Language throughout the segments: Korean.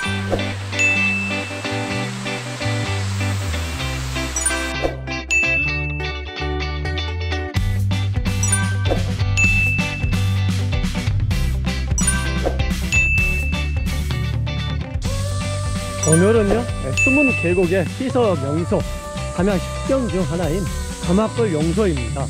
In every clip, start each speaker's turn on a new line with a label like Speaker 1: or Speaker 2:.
Speaker 1: 오늘은요, 숨은 계곡의 희석 명소 담양 10경 중 하나인 가마골 용소입니다.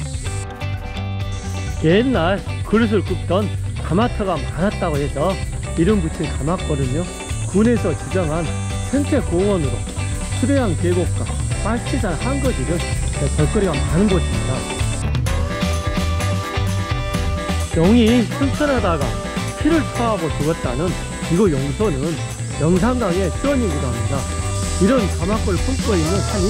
Speaker 1: 옛날 그릇을 굽던 가마터가 많았다고 해서 이름 붙인 가마골은요, 군에서 지정한 생태공원으로 수려한 계곡과 빨치산 한거지를 볼거리가 많은 곳입니다. 용이 승천하다가 피를 토하고 죽었다는 이곳 용소는 영산강의 수원이기도 합니다. 이런 가마골을 품고 있는 산이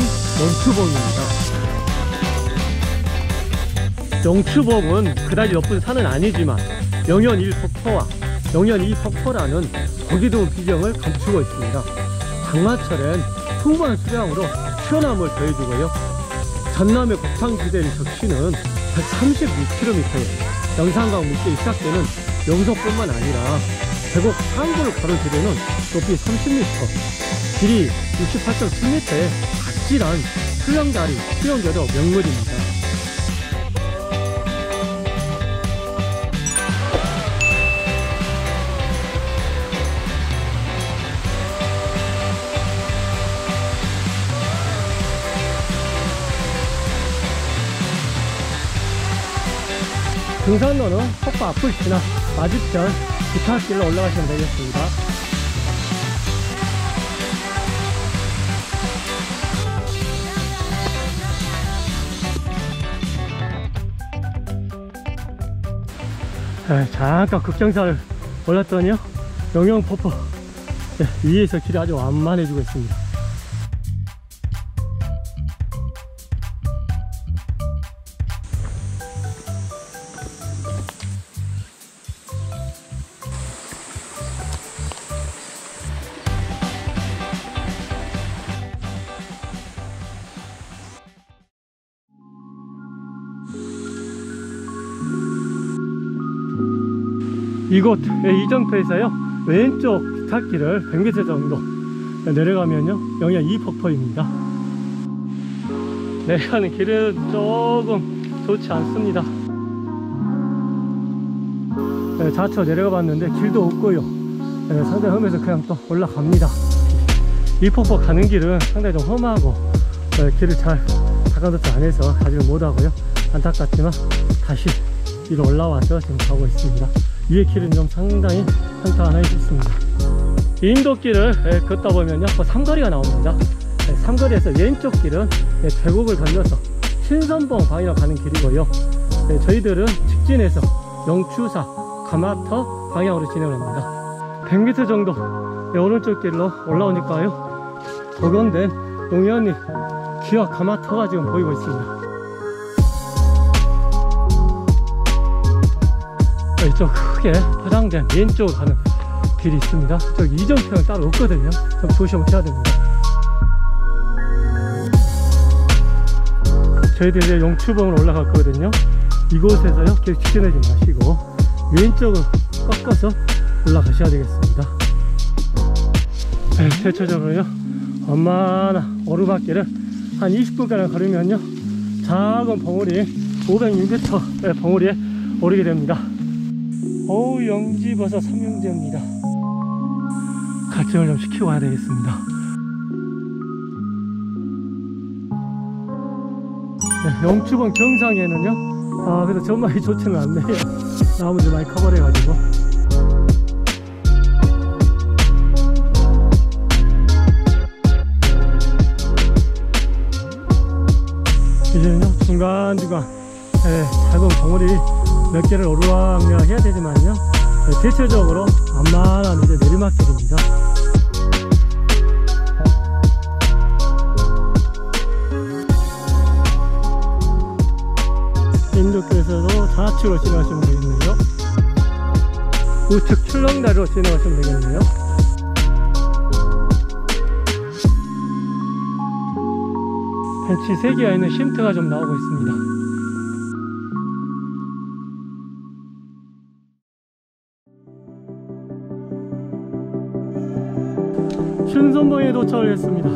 Speaker 1: 영추봉입니다. 영추봉은 그다지 높은 산은 아니지만 영현 1폭포와 영현 2폭포라는 보기 드문 비경을 감추고 있습니다. 장마철엔 풍부한 수량으로 시원함을 더해주고요, 전남의 곡창지대를 적시는 136km에 영산강 밑에 시작되는 용소뿐만 아니라 계곡 상부를 가로지르는 높이 30m, 길이 68.7m의 각질한 수영다리, 수영교도 명물입니다. 등산로는 폭포 앞을 지나 맞은편 부탁길로 올라가시면 되겠습니다. 잠깐 급경사를 올랐더니요, 영영폭포 위에서 길이 아주 완만해지고 있습니다. 이곳 이정표에서요, 왼쪽 부탁길을 100m 정도 내려가면요, 영현 2폭포입니다. 내려가는 길은 조금 좋지 않습니다. 좌측 내려가 봤는데 길도 없고요, 상당히 험해서 그냥 또 올라갑니다. 2폭포 가는 길은 상당히 좀 험하고 길을 잘 닦아놓지 않아서 가지를 못하고요, 안타깝지만 다시 위로 올라와서 지금 가고 있습니다. 위에 길은 좀 상당히 평탄하게 있습니다. 인도길을 걷다 보면요, 삼거리가 나옵니다. 삼거리에서 왼쪽 길은 계곡을 건너서 신선봉 방향으로 가는 길이고요, 저희들은 직진해서 영추사 가마터 방향으로 진행합니다. 100m 정도 오른쪽 길로 올라오니까요, 복원된 용현리 기와 가마터가 지금 보이고 있습니다. 이쪽 크게 포장된 왼쪽으로 가는 길이 있습니다. 저기 이정표는 따로 없거든요. 좀 조심해야 됩니다. 저희들 이제 용추봉으로 올라갈 거거든요. 이곳에서요, 계속 직진하지 마시고 왼쪽으로 꺾어서 올라가셔야 되겠습니다. 대체적으로요, 완만한 오르막길을 한 20분가량 걸으면요, 작은 봉우리 506m 봉우리에 오르게 됩니다. 어우, 영지버섯 삼형제입니다. 갈증을 좀 시키고 가야 되겠습니다. 영추봉 정상에는요, 그래도 전망이 좋지는 않네요. 나무들 많이 커버려가지고. 이제는요, 중간중간 작은 봉우리 몇 개를 오르락내락 해야 되지만요, 대체적으로 완만한 이제 내리막길입니다. 인도길에서도 좌측으로 진행하시면 되겠네요. 우측 출렁다리로 진행하시면 되겠네요. 벤치 3개가 있는 쉼터가 좀 나오고 있습니다. 신선봉에 도착을 했습니다.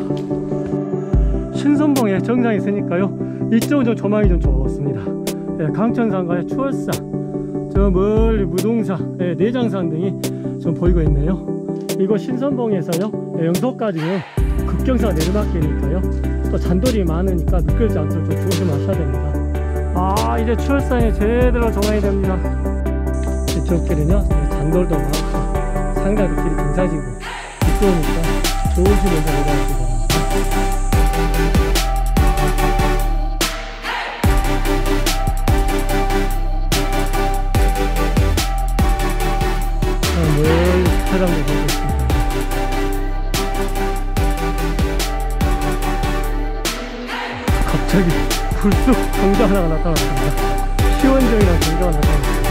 Speaker 1: 신선봉에 정상에 있으니까요, 이쪽은 좀 조망이 좀 좋습니다. 예, 강천산과의 추월산, 저 멀리 무동산, 예, 내장산 등이 좀 보이고 있네요. 이곳 신선봉에서요, 예, 영도까지는 급경사 내리막길이니까요, 또 잔돌이 많으니까 미끄러지 않도록 좀 조심하셔야 됩니다. 아, 이제 추월산에 제대로 조망이 됩니다. 이쪽 길은요, 잔돌도 많고 상당히 길이 경사지고 미끄러우니까 조심해서 내려가시기 바랍니다. 멀리 차량도 보고 있습니다. 갑자기 불쑥 경주 하나가 나타났습니다. 시원정이랑 경주가 나타났습니다.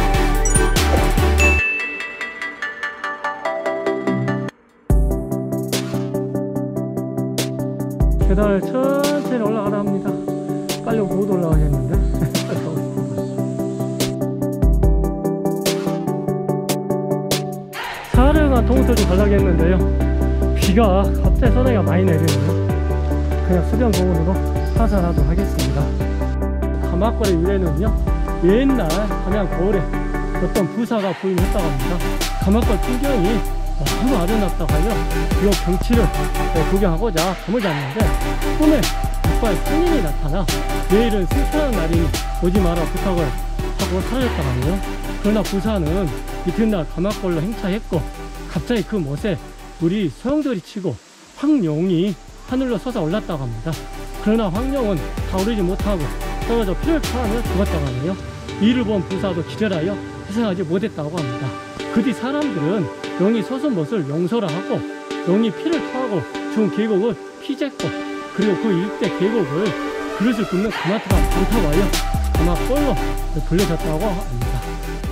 Speaker 1: 계단을 천천히 올라가라 합니다. 빨리 못 올라가겠는데. 촬영한 동호터 좀 가려고 했는데요, 비가 갑자기 소나기가 많이 내리네요. 그냥 수변공원으로 하산하도록 하겠습니다. 가마거리 위에는요, 옛날 함양 거울에 어떤 부사가 부임했다고 합니다. 가마거리 풍경이 너무 아름답다고 하여 이 경치를 구경하고자 잠을 잤는데, 꿈에 아빠의 손님이 나타나 내일은 승천하는 날이니 오지 마라 부탁을 하고 사라졌다고 하네요. 그러나 부사는 이튿날 가마골로 행차했고, 갑자기 그 못에 물이 소용돌이 치고 황룡이 하늘로 솟아올랐다고 합니다. 그러나 황룡은 다오르지 못하고 떨어져 피를 토하며 죽었다고 하네요. 이를 본 부사도 기절하여 회생하지 못했다고 합니다. 그 뒤 사람들은 용이 솟은 못을 용서라 하고, 용이 피를 토하고 죽은 계곡을 피jes고, 그리고 그 일대 계곡을 그릇을 굽는 가마터가 많다고 하여 가마골로 불려졌다고 합니다.